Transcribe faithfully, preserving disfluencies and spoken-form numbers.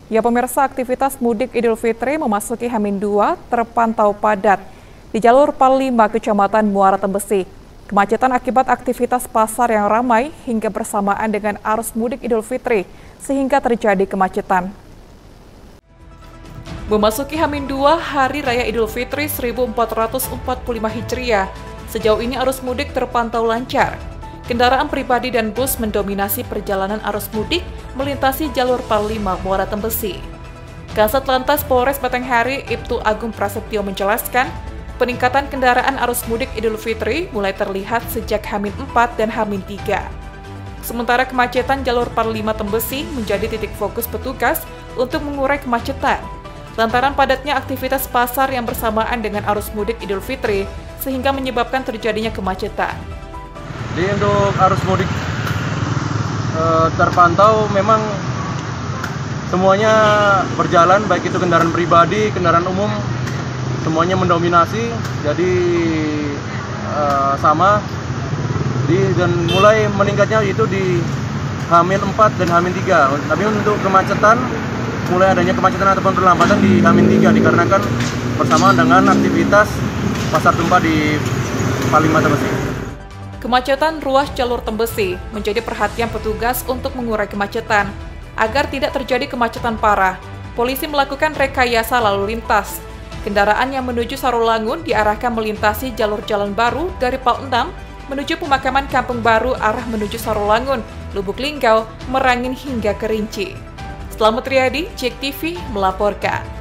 Ya pemirsa, aktivitas mudik Idul Fitri memasuki H minus dua terpantau padat di jalur Pal lima Kecamatan Muara Tembesi. Kemacetan akibat aktivitas pasar yang ramai hingga bersamaan dengan arus mudik Idul Fitri sehingga terjadi kemacetan. Memasuki H minus dua Hari Raya Idul Fitri seribu empat ratus empat puluh lima Hijriah, sejauh ini arus mudik terpantau lancar. Kendaraan pribadi dan bus mendominasi perjalanan arus mudik melintasi jalur Pal lima Muara Tembesi. Kasat Lantas Polres Batanghari Ibtu Agung Prasetyo menjelaskan, peningkatan kendaraan arus mudik Idul Fitri mulai terlihat sejak H minus empat dan H minus tiga. Sementara kemacetan jalur Pal lima Tembesi menjadi titik fokus petugas untuk mengurai kemacetan, lantaran padatnya aktivitas pasar yang bersamaan dengan arus mudik Idul Fitri sehingga menyebabkan terjadinya kemacetan. Jadi untuk arus mudik e, terpantau memang semuanya berjalan, baik itu kendaraan pribadi, kendaraan umum, semuanya mendominasi. Jadi e, sama, jadi, dan mulai meningkatnya itu di H minus empat dan H minus tiga. Tapi untuk kemacetan, mulai adanya kemacetan ataupun perlambatan di H minus tiga dikarenakan bersamaan dengan aktivitas pasar tumpah di Pal lima Tembesi. Kemacetan ruas jalur Tembesi menjadi perhatian petugas untuk mengurai kemacetan. Agar tidak terjadi kemacetan parah, polisi melakukan rekayasa lalu lintas. Kendaraan yang menuju Sarolangun diarahkan melintasi jalur jalan baru dari Pal enam menuju pemakaman Kampung Baru arah menuju Sarolangun, Lubuk Linggau, Merangin hingga Kerinci. Selamat Riyadi, Jek T V melaporkan.